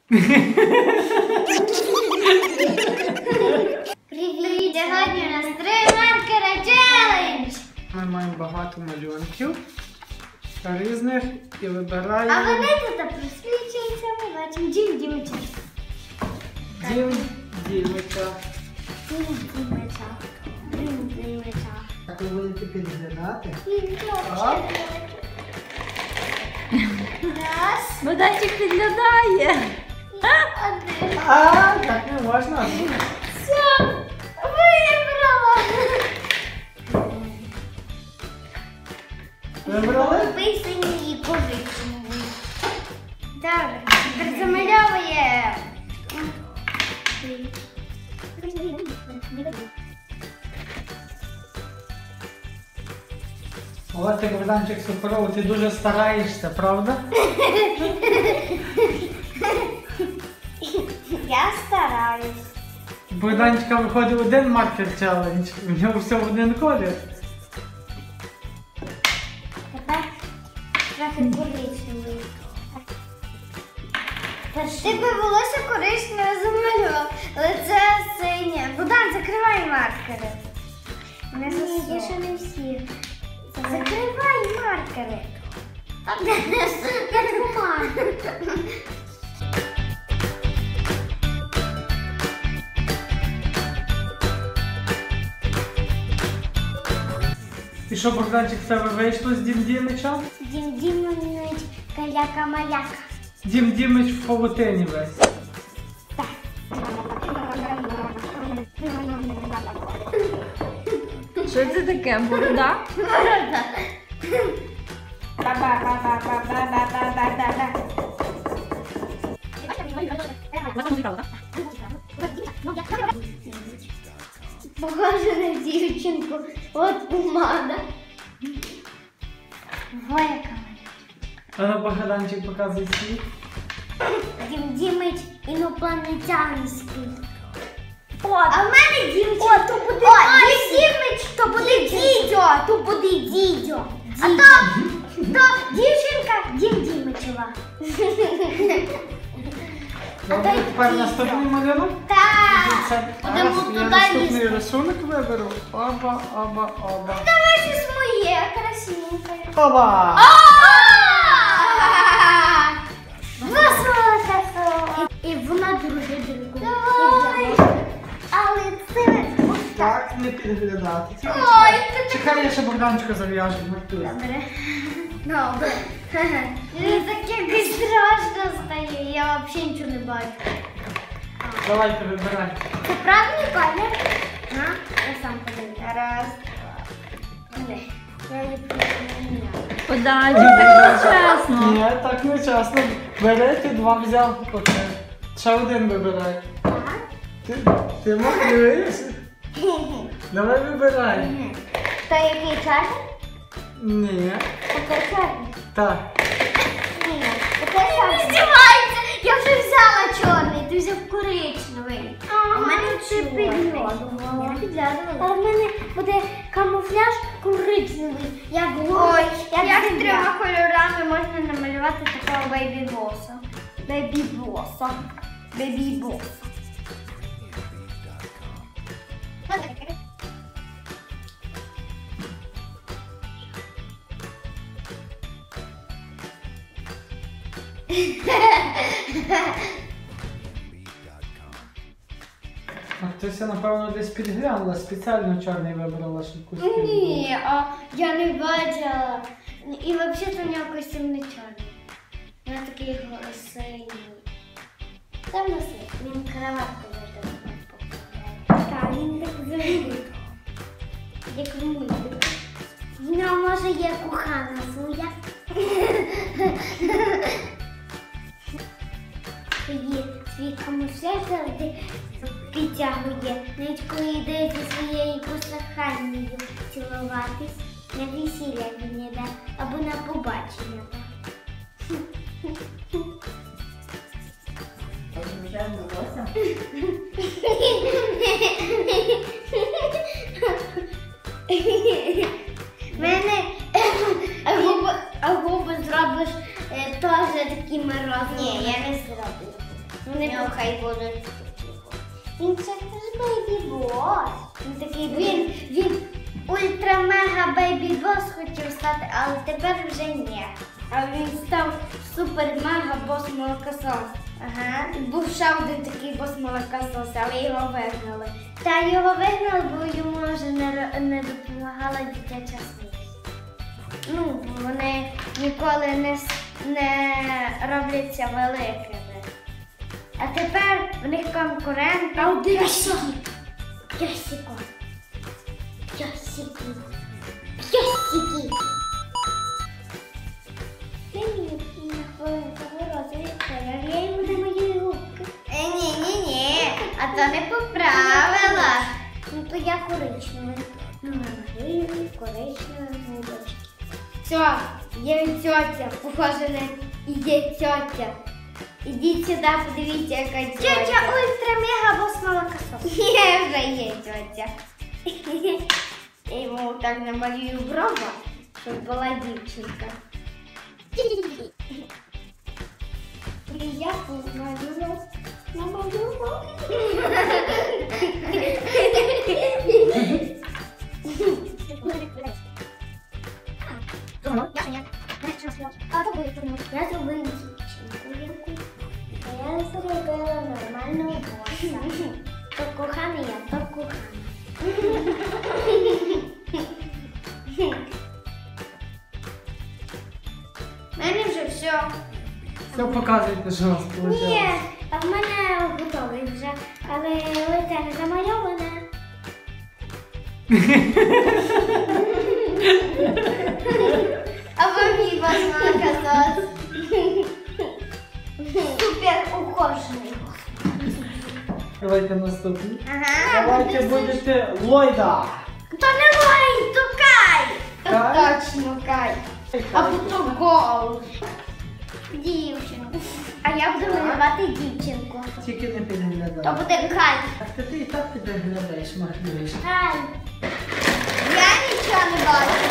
Привіт! Сьогодні у нас 3 маркера челендж! Ми маємо багато малюнків різних і вибираємо... А вони тут просвічуються, ми бачимо Дім Дімича. Дім Дімича. Дім Дімича. Так ви будете підглядати? Так. Раз. Богданчик підглядає. Один. Так не можна. Все, вибрала. Вибрали? Висині і коричневий. Добре, тепер замальовує. Ось ти, Богданчик Суперов, ти дуже стараєшся, правда? Я стараюсь. Богданчика виходить один маркер челендж, у нього все в один колір. Тепер трохи коричневий. Ти би волосся коричневе замалював, але це синє. Богдан, закривай маркери. Ні, є ще не всі. Закривай маркери. Я туман. І що, Богданчик, в тебе вийшло з Дім Дімича? Дім Дімович, каляка-маляка. Дім Дімич в павутині весь. Що це таке? Борода? Борода. Ба-ба-ба-ба-ба-ба-ба-ба-ба. Похоже на дівчинку. От помада. Ой, яка А ну, Богданчик, показує свій. Дім Дімич інопланетянський. А в мене Дім то буде Дім Дімич, то буде дідьо, то буде дідьо. А то дівчинка Дім Дімичева. Добре, тепер наступний малюнок. Так. Зараз Будемо я туди наступний лізти. рисунок виберу. Оба, оба, оба. Давай щось моє, красивеньке. Оба! І вона друге друге. Але це ось так. Так, не підглядати. Ой, це Чекай, я ще Богданчика зав'яжу. добре. Добре. Мені так якось страшно стає, я взагалі нічого не бачу. Давайте, вибирай. Це правильний колір? Я сам подивлюся. Раз, два, три. Я не поміняю. Богданчик, так чесно. Ні, так не чесно. Бери, ти 2 взяв. Оце. Ще один вибирай. Ти малюєш? Давай вибирай. То який чорний? Ні. Такий чорний. Так. Ні, такий чорний. Здівається! Я вже взяла чорний, ти взяв коричневий. А в мене це підглядувала. Я підглядувала. А в мене буде камуфляж коричневий. Як як 3 кольорами можна намалювати такого бейбі-боса. Бейбі-боса. Бейбі-боса. А хтось, напевно, десь підглянула, спеціально чорний вибрала, щоб костюм. Ні, я не бачила. І взагалі у нього костюм не чорний. Він такий синій. Там на світ. Він кроватку завжди покладає. Так, він так завжди. Як в мультику. В нього може є кохана своя. Тоді свій камуфляж завжди підтягує, навіть коли йде зі своєю коханою цілуватись, на весілля він йде або на побачення. Мене губи зробиш теж такими розовими. Ні, я не зроблю. Вони хай будуть. Він це ж Бейбі Бос. Він такий, він ультра-мега Бейбі Бос хотів стати, але тепер вже ні. А він став супер-мега бос молокосос. Ага. Був ще один такий бос молокосос, але його вигнали. Та його вигнали, бо йому вже не допомагала дитяча смерть. Ну, вони ніколи не робляться великими. А тепер в них конкуренти. А один Ясіко. Ти мені на хвилинку вирозові, я йому не мої губки. Ні, а то не по правилах. Ну то я коричневий. Коричневий губочки. Все, є тьотя, похоже на є тьотя. Ідіть сюди, подивіться, яка тьотя. Тьотя ультра-мега-бос молокосос. Є, вже є тьотя. Я йому так намалюю брова, щоб була дівчинка. І я намалювала. Я зробила дівчинку. Я зробила нормального боса. То коханий я, то коханий. У мене вже все. Все показуйте, що у вас вийшло. Ні, а в мене готовий вже, але лице не замальоване. Або мій бос молокосос. Супер ухожений. Давайте наступний. Ага. Давайте будете Ллойда. То не Ллойд, то Кай. Кай? То точно Кай. Або то Гол. Дівчинку. А я буду малювати дівчинку. Тільки не То підглядай. буде Кай. Так ти і так підглядаєш, махлюєш. Кай. Я нічого не бачу.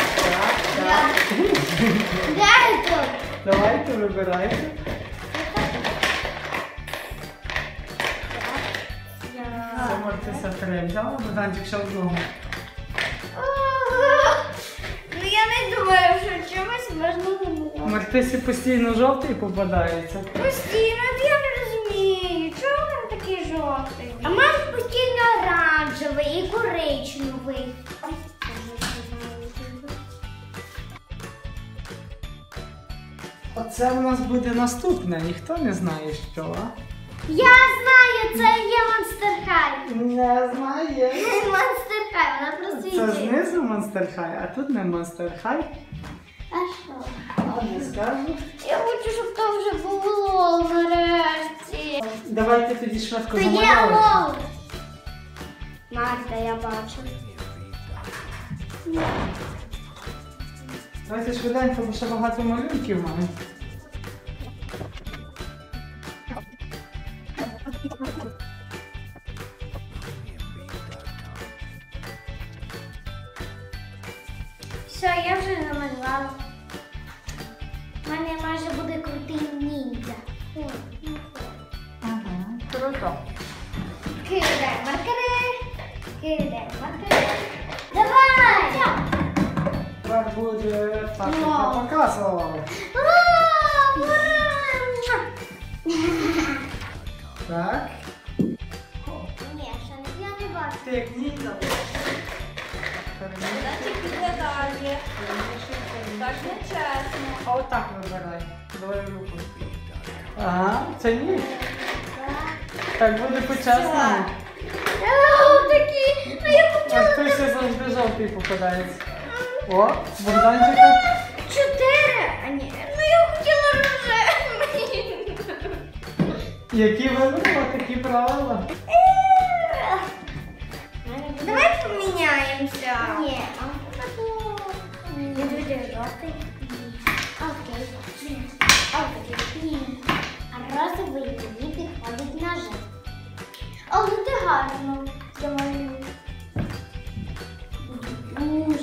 Де тут? Давайте вибирайте. Це Мартиса три взяла, Богданчик ще одного. Ну я не думаю, що чомусь можна замовити. Мартисі постійно жовтий попадається. Постійно, я не розумію, чого він такий жовтий? А в мене постійно оранжевий і коричневий. Оце у нас буде наступне, ніхто не знає що, а? Я знаю, це є Monster High. Не знає. Monster High, вона просто Це йде. знизу Monster High, а тут не Monster High. А що? А не скажу. Я хочу, щоб то вже було нарешті. Давайте тоді швидко Це є замалюємо. лол. Марта, я бачу. Давайте швиденько, бо ще багато малюнків маю. Все, я вже намалювала. У мене майже буде крутий ніндзя. Ага, круто. Кидай маркери. Давай! Тепер буде так, як Вау. я показував. Так. Ні, ще не, я не бачу. Ти як ніндзя. Значить, підглядає. Так не чесно. А отак вибирай. Давай руку. Ага, це ні. Так буде по-чесному. Такі, а я А хотіла хтось завжди жовтий попадається. О, Богданчика. 4. А ні, ну я хотіла рожевий. Які вибрала, такі правила. Давай поміняємося. Ні, не буде жовтий. Окей. Окей. А розовий тобі підходить ножик. Але ти гарно замалюєш. Дуже.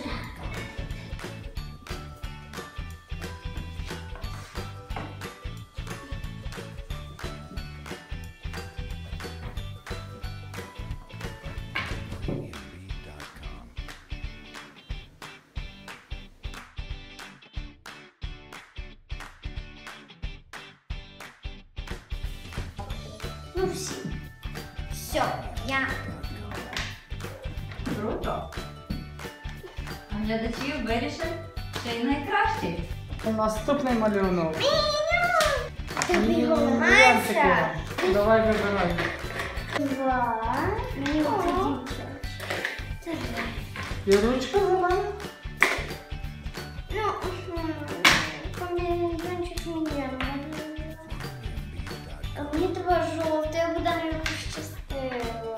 Ну все. Все, я. Круто. А глядачі вирішив, що й найкращий. Наступний малюнок. Ти Ні, вигонаєшся. давай вибирай. Два. Мені оце дівчина. Це два. І ручка за мене? Ну, комбінезончик мені. А мені треба жовтий, я буду не пощастила.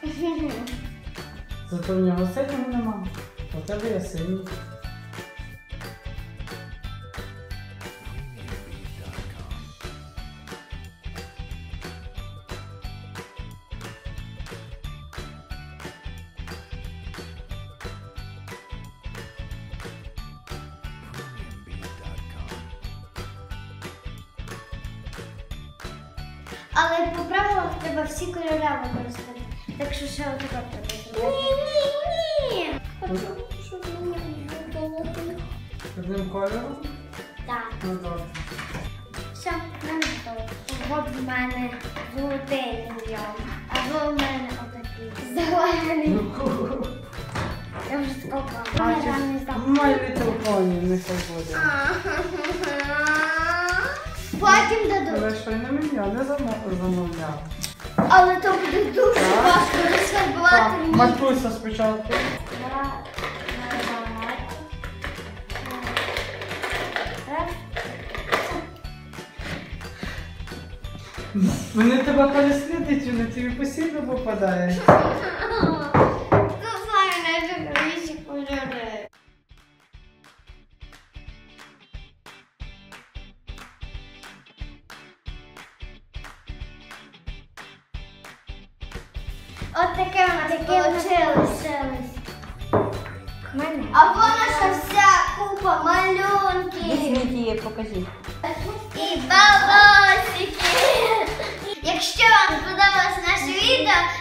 Зато в нього синього нема. У тебе є синій. Але по правилах треба всі кольори використати. Так що ще отака треба. Ні. Хочу, щоб мені було. Одним кольором? Так. Ну добре. Все, нам готово. От в мене золотий мільйон. Або в мене отакий. Зелений. Я вже скопала. My Little Pony, нехай буде. Потім дадуть. Але що й на мене не замовляв. Але то буде дуже Так. важко розфарбувати Так, мені. Матуся спочатку. Вони тебе переслідують, вони тобі постійно попадають. Ну, знаю, найживіші кольори. От таке у нас получилось. А вона ще вся купа малюнків. Візьміть, покажіть. І бабосики. Якщо вам сподобалось наше відео,